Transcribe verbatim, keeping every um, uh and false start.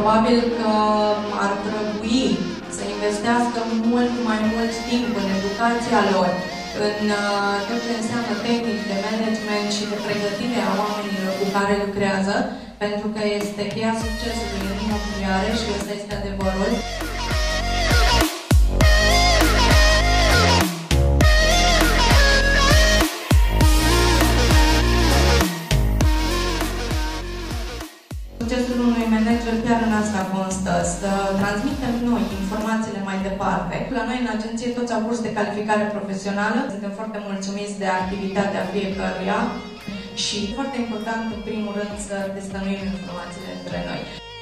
Probabil că ar trebui să investească mult mai mult timp în educația lor, în tot ce înseamnă tehnici de management și de pregătire a oamenilor cu care lucrează, pentru că este cheia succesului în imobiliare și ăsta este adevărul. Succesul unui manager chiar în asta constă, să transmitem noi informațiile mai departe. La noi în agenție toți au curs de calificare profesională, suntem foarte mulțumiți de activitatea fiecăruia și foarte important în primul rând să destănuim informațiile între noi.